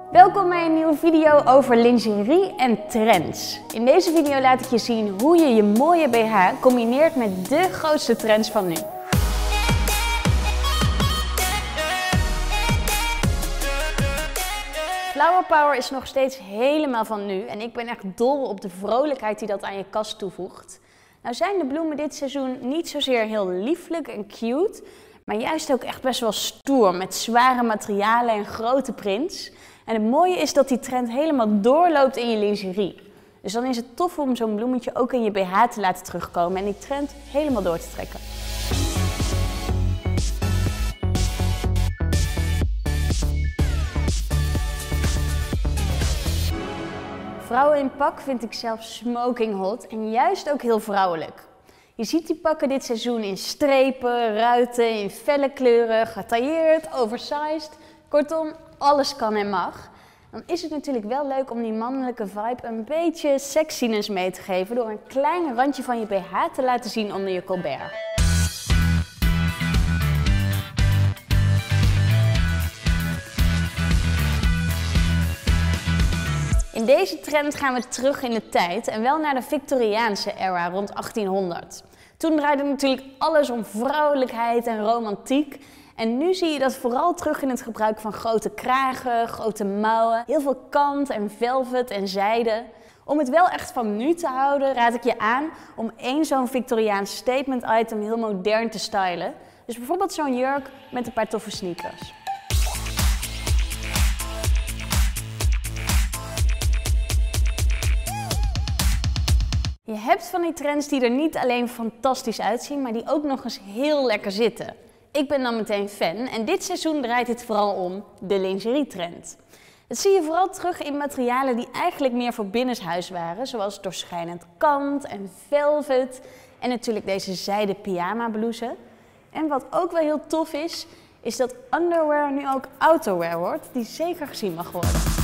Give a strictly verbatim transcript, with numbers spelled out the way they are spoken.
Welkom bij een nieuwe video over lingerie en trends. In deze video laat ik je zien hoe je je mooie B H combineert met de grootste trends van nu. Flower power is nog steeds helemaal van nu en ik ben echt dol op de vrolijkheid die dat aan je kast toevoegt. Nou zijn de bloemen dit seizoen niet zozeer heel lieflijk en cute, maar juist ook echt best wel stoer met zware materialen en grote prints. En het mooie is dat die trend helemaal doorloopt in je lingerie. Dus dan is het tof om zo'n bloemetje ook in je B H te laten terugkomen en die trend helemaal door te trekken. Vrouwen in pak vind ik zelf smoking hot en juist ook heel vrouwelijk. Je ziet die pakken dit seizoen in strepen, ruiten, in felle kleuren, getailleerd, oversized. Kortom, alles kan en mag. Dan is het natuurlijk wel leuk om die mannelijke vibe een beetje sexiness mee te geven door een klein randje van je B H te laten zien onder je colbert. In deze trend gaan we terug in de tijd en wel naar de Victoriaanse era rond achttienhonderd. Toen draaide natuurlijk alles om vrouwelijkheid en romantiek. En nu zie je dat vooral terug in het gebruik van grote kragen, grote mouwen, heel veel kant en velvet en zijde. Om het wel echt van nu te houden, raad ik je aan om één zo'n Victoriaans statement item heel modern te stylen. Dus bijvoorbeeld zo'n jurk met een paar toffe sneakers. Je hebt van die trends die er niet alleen fantastisch uitzien, maar die ook nog eens heel lekker zitten. Ik ben dan meteen fan en dit seizoen draait het vooral om de lingerie-trend. Dat zie je vooral terug in materialen die eigenlijk meer voor binnenshuis waren, zoals doorschijnend kant en velvet en natuurlijk deze zijden pyjama blouse. En wat ook wel heel tof is, is dat underwear nu ook outerwear wordt, die zeker gezien mag worden.